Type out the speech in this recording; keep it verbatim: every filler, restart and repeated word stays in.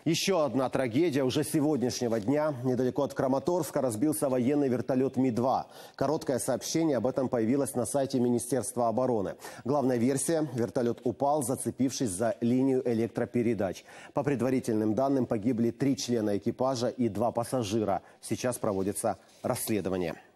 Еще одна трагедия уже сегодняшнего дня. Недалеко от Краматорска разбился военный вертолет Ми два. Короткое сообщение об этом появилось на сайте Министерства обороны. Главная версия – вертолет упал, зацепившись за линию электропередач. По предварительным данным, погибли три члена экипажа и два пассажира. Сейчас проводится расследование.